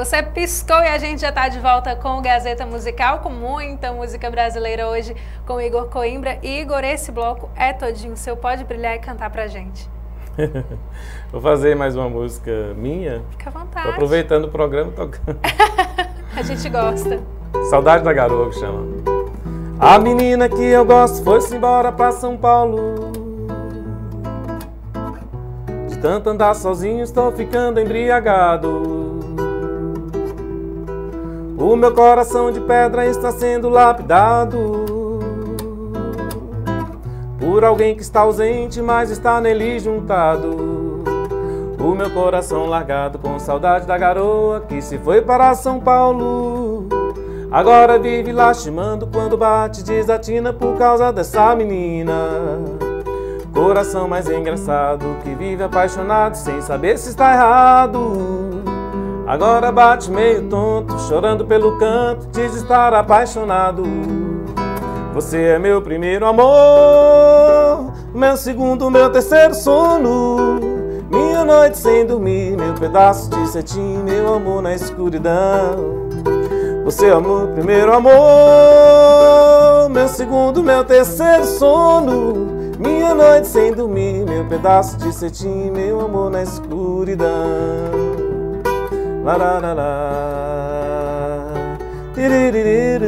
Você piscou e a gente já está de volta com o Gazeta Musical, com muita música brasileira hoje com Igor Coimbra. E Igor, esse bloco é todinho seu, pode brilhar e cantar pra gente. Vou fazer mais uma música minha. Fica à vontade. Tô aproveitando o programa tocando. A gente gosta. Saudade da Garoa que chama. A menina que eu gosto foi-se embora pra São Paulo. De tanto andar sozinho estou ficando embriagado. O meu coração de pedra está sendo lapidado por alguém que está ausente, mas está nele juntado. O meu coração largado com saudade da garoa que se foi para São Paulo. Agora vive lastimando quando bate desatina por causa dessa menina. Coração mais engraçado que vive apaixonado sem saber se está errado. Agora bate meio tonto, chorando pelo canto, diz estar apaixonado. Você é meu primeiro amor, meu segundo, meu terceiro sono, minha noite sem dormir, meu pedaço de cetim, meu amor na escuridão. Você é meu primeiro amor, meu segundo, meu terceiro sono, minha noite sem dormir, meu pedaço de cetim, meu amor na escuridão. La la la la, tiririru,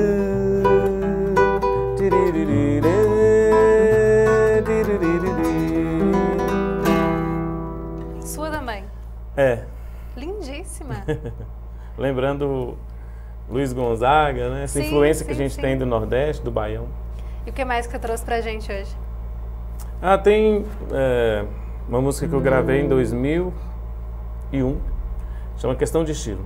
tiririru, tiririru. Sua também. É. Lindíssima. Lembrando Luiz Gonzaga, né? Essa influência que a gente tem do Nordeste, do Baião. E o que mais que você trouxe pra gente hoje? Ah, tem uma música que eu gravei em 2001. Chama Questão de Estilo.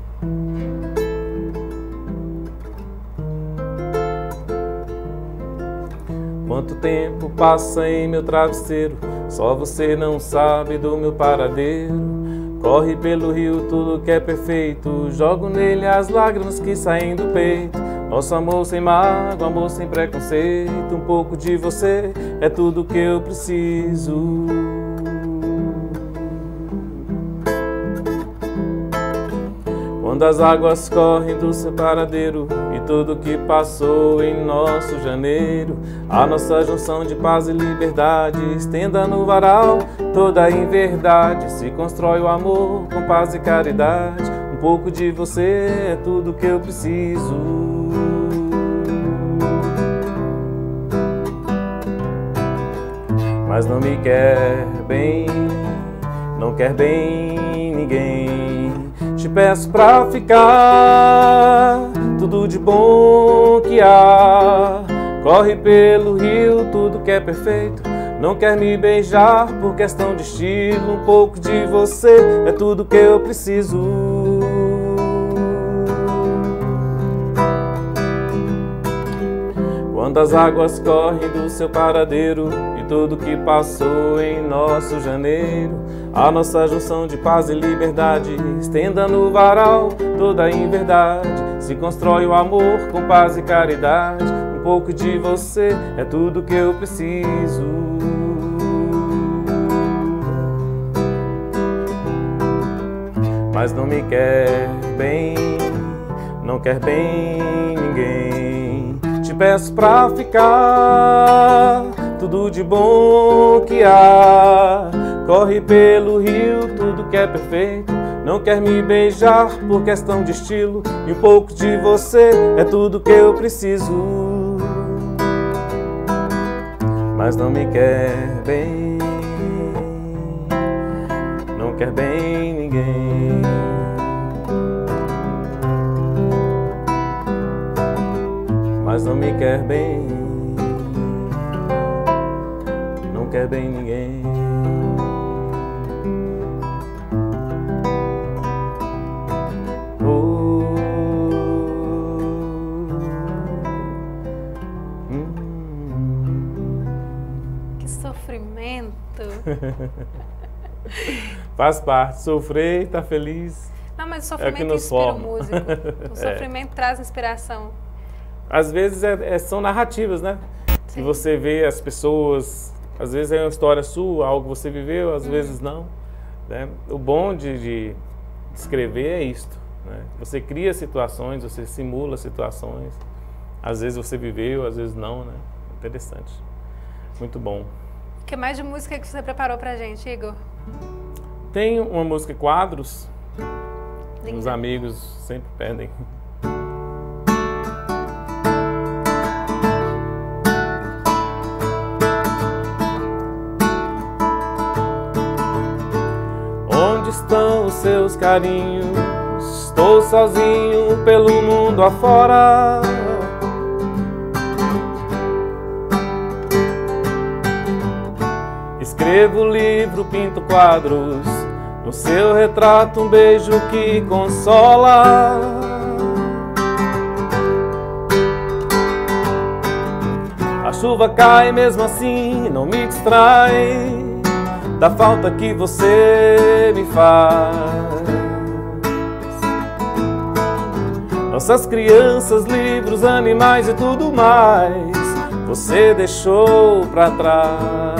Quanto tempo passa em meu travesseiro, só você não sabe do meu paradeiro. Corre pelo rio tudo que é perfeito, jogo nele as lágrimas que saem do peito. Nosso amor sem mágoa, amor sem preconceito, um pouco de você é tudo que eu preciso. Quando as águas correm do seu paradeiro e tudo que passou em nosso janeiro, a nossa junção de paz e liberdade estenda no varal toda em verdade. Se constrói o amor com paz e caridade, um pouco de você é tudo que eu preciso. Mas não me quer bem, não quer bem ninguém. Te peço pra ficar, tudo de bom que há. Corre pelo rio, tudo que é perfeito. Não quer me beijar por questão de estilo. Um pouco de você é tudo que eu preciso. Quando as águas correm do seu paradeiro e tudo que passou em nosso janeiro, a nossa junção de paz e liberdade estenda no varal toda em verdade. Se constrói o amor com paz e caridade, um pouco de você é tudo que eu preciso. Mas não me quer bem, não quer bem ninguém. Te peço pra ficar, tudo de bom que há. Corre pelo rio, tudo que é perfeito. Não quer me beijar por questão de estilo. E um pouco de você é tudo que eu preciso. Mas não me quer bem, não quer bem ninguém. Mas não me quer bem, não quer bem ninguém. Que sofrimento. Faz parte, sofrer e tá feliz. Não, mas o É o sofrimento que nos inspira o forma. músico. O sofrimento traz inspiração. Às vezes são narrativas, né? Sim. Que você vê as pessoas, às vezes é uma história sua, algo que você viveu, às vezes não. Né? O bom de escrever é isto. né? Você cria situações, você simula situações. Às vezes você viveu, às vezes não, né? Interessante. Muito bom. O que mais de música que você preparou pra gente, Igor? Tem uma música Quadros. Linda. Os amigos sempre pedem. Onde estão os seus carinhos? Estou sozinho pelo mundo afora. Escrevo livro, pinto quadros, no seu retrato um beijo que consola. A chuva cai mesmo assim, não me distrai da falta que você me faz. Nossas crianças, livros, animais e tudo mais, você deixou pra trás.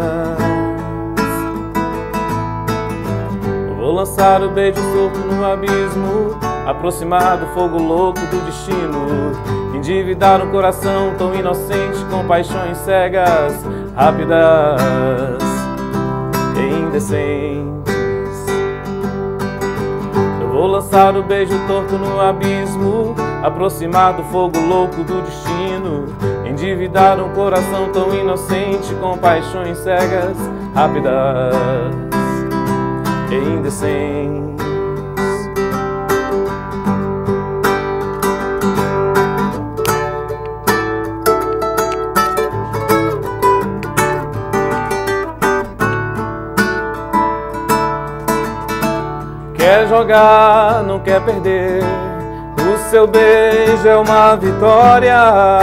Vou lançar o beijo solto no abismo, aproximar do fogo louco do destino, endividar um coração tão inocente com paixões cegas, rápidas e indecentes. Eu vou lançar o beijo torto no abismo, aproximar do fogo louco do destino, endividar um coração tão inocente com paixões cegas, rápidas e indecentes. Quer jogar, não quer perder, o seu beijo é uma vitória.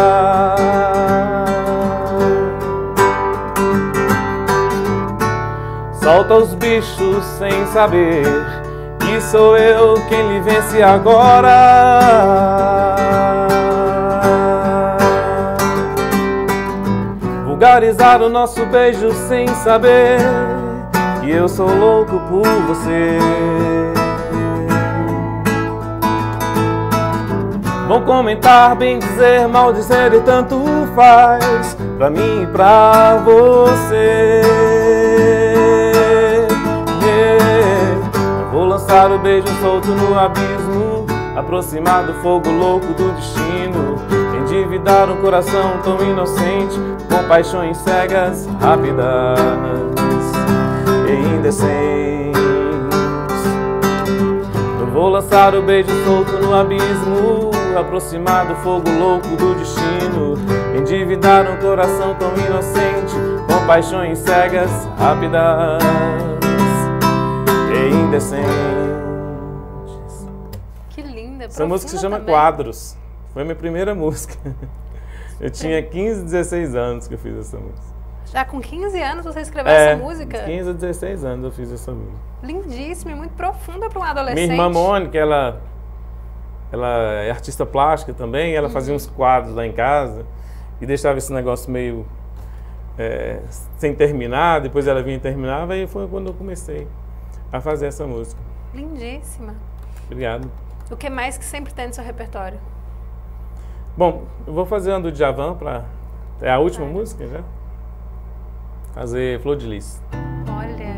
Solta os bichos sem saber que sou eu quem lhe vence agora. Vulgarizar o nosso beijo sem saber que eu sou louco por você. Vão comentar, bem dizer, mal dizer e tanto faz, pra mim e pra você. Eu vou lançar o beijo solto no abismo, aproximar do fogo louco do destino, endividar um coração tão inocente com paixões cegas, rápidas e indecentes. Eu vou lançar o beijo solto no abismo, aproximar do fogo louco do destino, endividar um coração tão inocente com paixões cegas, rápidas e indecentes. Que linda, essa música se chama também. Quadros. Foi minha primeira música. Eu tinha 15, 16 anos que eu fiz essa música. Já com 15 anos você escreveu essa música? 15 a 16 anos eu fiz essa música. Lindíssima e muito profunda para um adolescente. Minha irmã Mônica, ela é artista plástica também, ela fazia uns quadros lá em casa e deixava esse negócio meio sem terminar, depois ela vinha e terminava, e foi quando eu comecei a fazer essa música. Lindíssima. Obrigado. O que mais que sempre tem no seu repertório? Bom, eu vou fazer uma do Djavan, é a última música já? Fazer Flor de Lis. Olha.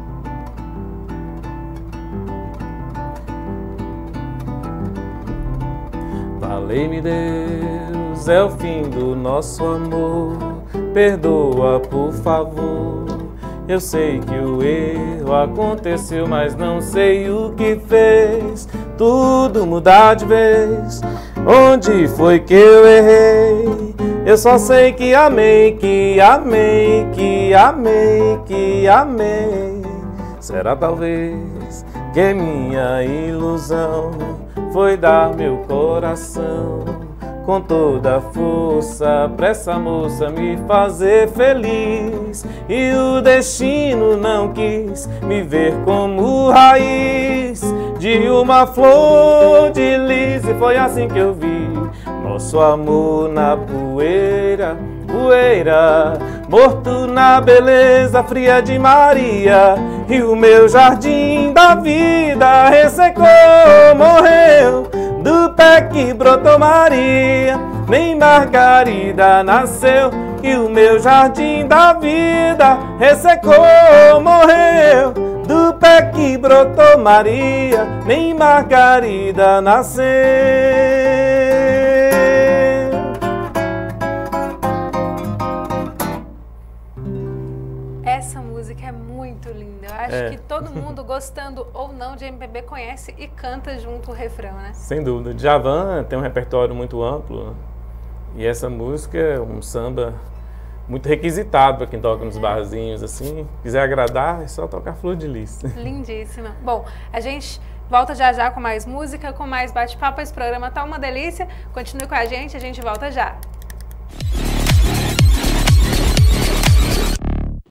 Valei-me Deus, é o fim do nosso amor, perdoa por favor. Eu sei que o erro aconteceu, mas não sei o que fez tudo mudar de vez. Onde foi que eu errei? Eu só sei que amei, que amei, que amei, que amei. Será talvez que minha ilusão foi dar meu coração com toda a força pra essa moça me fazer feliz. E o destino não quis me ver como raiz de uma flor de lis. E foi assim que eu vi nosso nosso amor na poeira, poeira, morto na beleza fria de Maria, e o meu jardim da vida ressecou, morreu, do pé que brotou Maria, nem Margarida nasceu, e o meu jardim da vida ressecou, morreu, do pé que brotou Maria, nem Margarida nasceu. Essa música é muito linda. Eu acho que todo mundo, gostando ou não de MPB, conhece e canta junto o refrão, né? Sem dúvida. Djavan tem um repertório muito amplo e essa música é um samba muito requisitado para quem toca nos barzinhos, assim. Quiser agradar, é só tocar Flor de Lis. Lindíssima. Bom, a gente volta já já com mais música, com mais bate-papo. Esse programa tá uma delícia. Continue com a gente volta já.